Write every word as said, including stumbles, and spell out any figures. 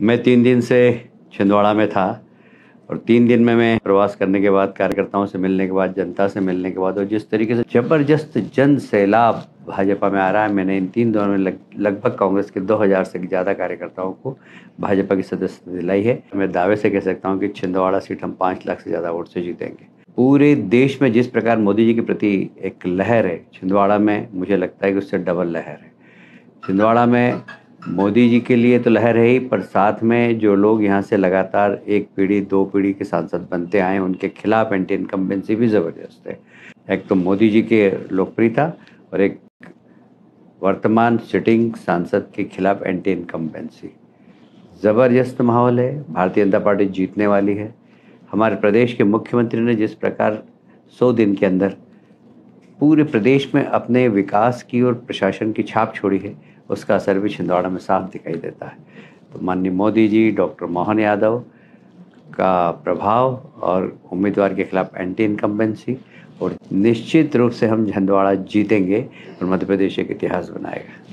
मैं तीन दिन से छिंदवाड़ा में था और तीन दिन में मैं प्रवास करने के बाद, कार्यकर्ताओं से मिलने के बाद, जनता से मिलने के बाद और जिस तरीके से जबरदस्त जन सैलाब भाजपा में आ रहा है, मैंने इन तीन दिनों में लग, लगभग कांग्रेस के दो हज़ार से ज़्यादा कार्यकर्ताओं को भाजपा की सदस्यता दिलाई है। मैं दावे से कह सकता हूँ कि छिंदवाड़ा सीट हम पाँच लाख से ज़्यादा वोट से जीतेंगे। पूरे देश में जिस प्रकार मोदी जी के प्रति एक लहर है, छिंदवाड़ा में मुझे लगता है कि उससे डबल लहर है। छिंदवाड़ा में मोदी जी के लिए तो लहर है ही, पर साथ में जो लोग यहाँ से लगातार एक पीढ़ी दो पीढ़ी के सांसद बनते आए, उनके खिलाफ एंटी इनकम्बेंसी भी ज़बरदस्त है। एक तो मोदी जी की लोकप्रियता और एक वर्तमान सिटिंग सांसद के खिलाफ एंटी इनकम्बेंसी। ज़बरदस्त माहौल है। भारतीय जनता पार्टी जीतने वाली है। हमारे प्रदेश के मुख्यमंत्री ने जिस प्रकार सौ दिन के अंदर पूरे प्रदेश में अपने विकास की और प्रशासन की छाप छोड़ी है, उसका असर भी छिंदवाड़ा में साफ दिखाई देता है। तो माननीय मोदी जी, डॉक्टर मोहन यादव का प्रभाव और उम्मीदवार के खिलाफ एंटी इनकम्बेंसी, और निश्चित रूप से हम छिंदवाड़ा जीतेंगे और मध्य प्रदेश एक इतिहास बनाएगा।